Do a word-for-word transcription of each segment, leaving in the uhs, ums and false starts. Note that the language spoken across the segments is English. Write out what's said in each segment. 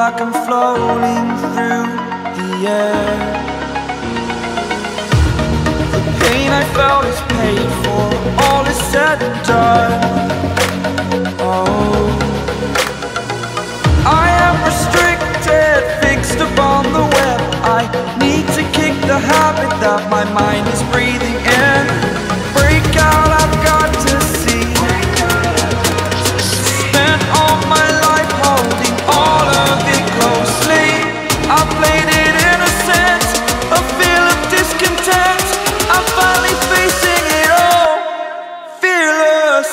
like I'm floating through the air. The pain I felt is paid for, all is said and done. Oh, I am restricted, fixed upon the web. I need to kick the habit that my mind is breathing in. Break out, I've got to see. Spent all my life holding all of it closely. I played it innocent, a feel of discontent. I'm finally facing it all, fearless.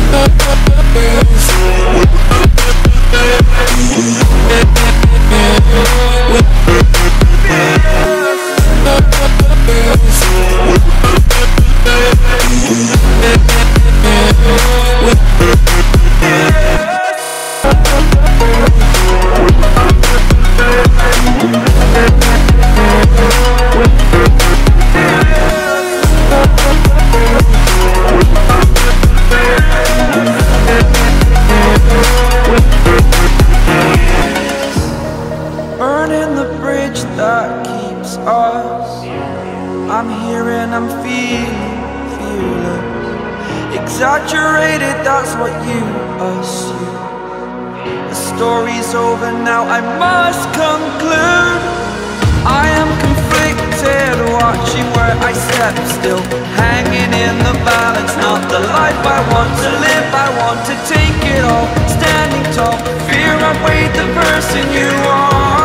Burning the bridge that keeps us. I'm here and I'm feeling fearless. Exaggerated, that's what you assume. The story's over now, I must conclude. I am conflicted, watching where I step still, hanging in the balance. Not the life I want to live, I want to take it all. Standing tall, fear outweighed the person you are.